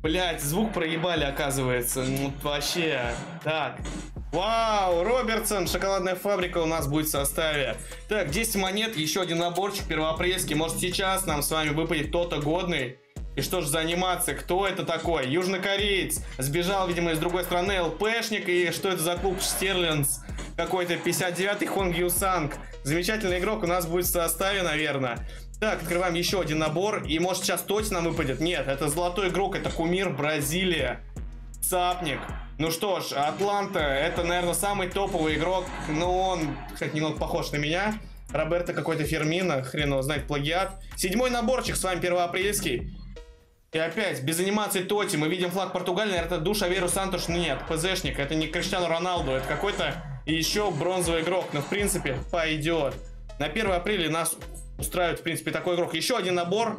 Блять, звук проебали, оказывается. Ну, вообще. Так. Вау, Робертсон, шоколадная фабрика у нас будет в составе. Так, 10 монет, еще один наборчик первоапрельский. Может, сейчас нам с вами выпадет кто-то годный. И что же за анимация? Кто это такой? Южнокореец. Сбежал, видимо, из другой страны. ЛПшник. И что это за клуб? Стерлинс. Какой-то 59-й Хонг Юсанг. Замечательный игрок у нас будет в составе, наверное. Так, открываем еще один набор. И может сейчас Тоти нам выпадет? Нет, это золотой игрок. Это кумир Бразилия. Цапник. Ну что ж, Атланта. Это, наверное, самый топовый игрок. Ну, он, кстати, немного похож на меня. Роберто какой-то Фермино. Хрен его знает, плагиат. 7-й наборчик. С вами первоапрельский. И опять, без анимации Тоти, мы видим флаг Португалии, наверное, это Душа Веру Сантош, нет, ПЗшник, это не Криштиану Роналду, это какой-то еще бронзовый игрок, но в принципе пойдет. На 1 апреля нас устраивает, в принципе, такой игрок. Еще один набор.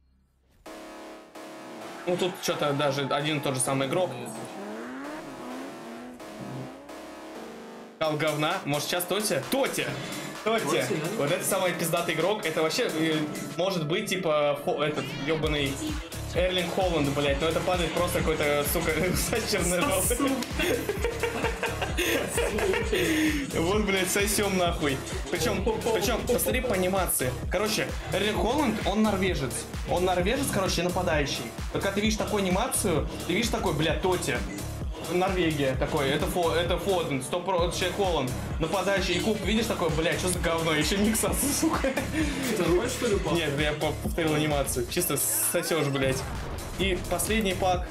Ну, тут что-то даже один и тот же самый игрок. Кал говна, может сейчас Тоти? Тоти! Тоти! Вот это самый пиздатый игрок, это вообще может быть, типа, этот ебаный... Эрлинг Холланд, блять, но это падает просто какой-то, сука, сачерный жопы. Вот, блять, сосем нахуй. Причем, посмотри по анимации. Короче, Эрлинг Холланд, он норвежец. Он норвежец, короче, нападающий. Только ты видишь такую анимацию, ты видишь такой, блядь, Тоти. Норвегия такой, это Фоден, 100% человек Холланд, нападающий, и Куб, видишь такой, блядь, что за говно, еще Никсас, сука. Это нормально, что ли, пак? Нет, я повторил анимацию, чисто сосешь, блядь. И последний пак.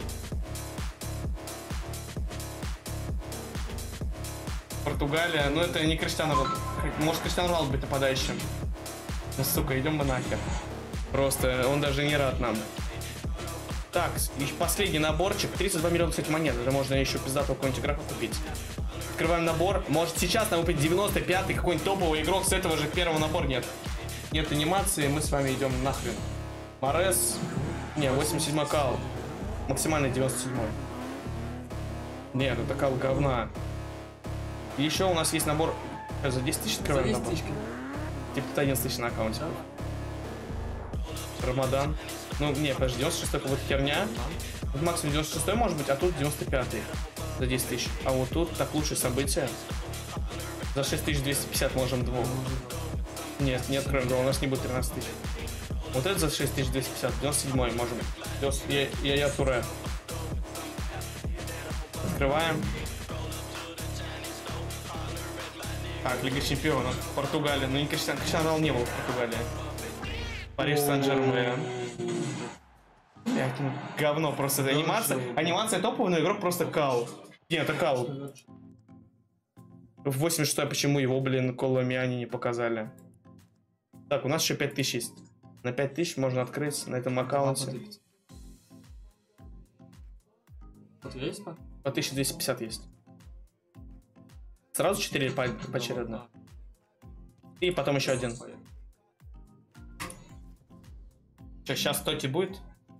Португалия, ну это не Криштиану Роналду, может Криштиану Роналду быть нападающим. Ну, сука, идем мы нахер. Просто он даже не рад нам. Так, и последний наборчик. 32 миллиона, кстати, монет. Это можно еще пиздатого какого-нибудь игрока купить. Открываем набор. Может сейчас нам выпадет 95-й какой-нибудь топовый игрок. С этого же первого набора нет. Нет анимации, мы с вами идем нахрен. Морес. Не, 87-й кал. Максимальный 97-й. Нет, это кал говна. И еще у нас есть набор. За 10 тысяч открываем набор. Типа 11 тысяч на аккаунте. Рамадан. Ну, не, подожди, 96-й какая-то херня. Тут максимум 96-й может быть, а тут 95-й за 10 тысяч. А вот тут так лучшее событие. За 6250 можем двух. Нет, не откроем два, у нас не будет 13 тысяч. Вот это за 6250, 97-й можем. Я Туре. Открываем. Так, Лига Чемпионов. Португалия. Ну, не Криштиану Роналду не был в Португалии. Париж Сан-Жермен. Ну, говно просто. Это анимация топовая, но игрок просто кал. Нет, это кал. В 86-й почему его, блин, Коломиане не показали? Так, у нас еще 5000 есть. На 5000 можно открыть на этом аккаунте. Вот есть, пак? По 1250 есть. Сразу 4 поочередно. И потом еще один. Что, сейчас Тоти будет?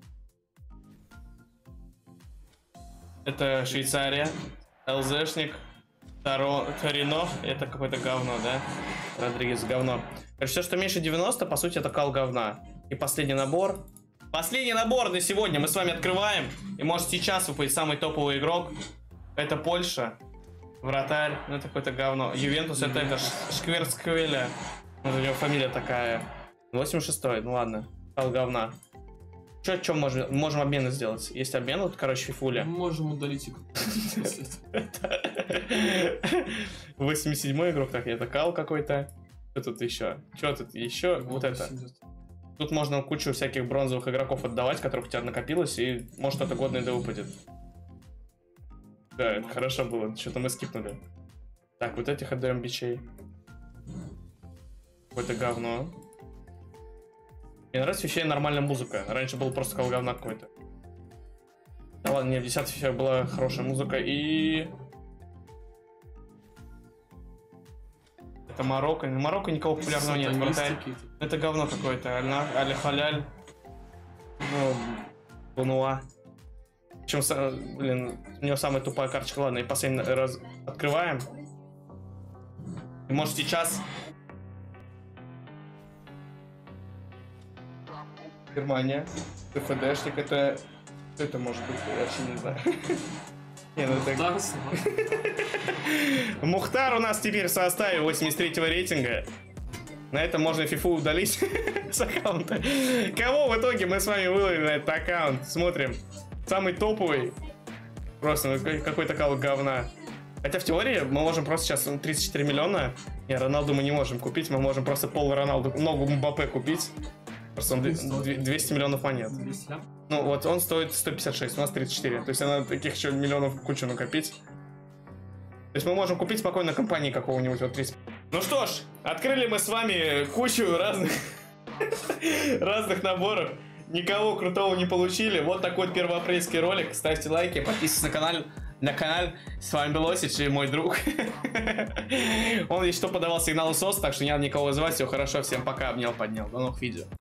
Это Швейцария. ЛЗшник. Торино. Это какое-то говно, да? Родригес говно. Короче, все, что меньше 90, по сути, это кал говна. И последний набор. Последний набор на сегодня мы с вами открываем. И может сейчас выпадет самый топовый игрок. Это Польша. Вратарь. Ну это какое-то говно. Ювентус это Шкверсквеля. У него фамилия такая. 86-й, ну ладно. Кал говна. Что можем обмены сделать? Есть обмен, вот, короче, фифуля. Можем удалить игру. 87-й игрок, так, это кал какой-то. Что тут еще? Что тут еще? Вот это. Тут можно кучу всяких бронзовых игроков отдавать, которых у тебя накопилось, и может это годный да выпадет. Да, это хорошо было, что-то мы скипнули. Так, вот этих отдаем бичей. Какое-то говно. Мне нравится вообще нормальная музыка. Раньше был просто кал говна какой-то. Да ладно, не, в 10 FIFA была хорошая музыка. И... Это Марокко. Марокко никого популярного нет. Вратарь. Это говно какое-то. Аль-Халяль. Ну, Бунуа. Причем, блин, у него самая тупая карточка. Ладно, и последний раз открываем. И может сейчас... Германия. КФДшник, это Что это может быть? Я вообще не знаю. Не, ну это... Дарс. Мухтар у нас теперь в составе 83-го рейтинга. На этом можно фифу удалить с аккаунта. Кого в итоге мы с вами выловим на этот аккаунт? Смотрим. Самый топовый. Просто ну, какой-то кал говна. Хотя в теории мы можем просто сейчас 34 миллиона. Не, Роналду мы не можем купить. Мы можем просто пол Роналду, ногу Мбаппе купить. Просто он 200 миллионов монет. 200. Ну вот он стоит 156, у нас 34. То есть надо таких еще миллионов кучу накопить. То есть мы можем купить спокойно компании какого-нибудь вот 30. Ну что ж, открыли мы с вами кучу разных наборов. Никого крутого не получили. Вот такой вот первоапрельский ролик. Ставьте лайки, подписывайтесь на канал. С вами был Осич и мой друг. Он еще что подавал сигнал СОС, так что не надо никого вызывать. Все хорошо, всем пока, обнял, поднял. До новых видео.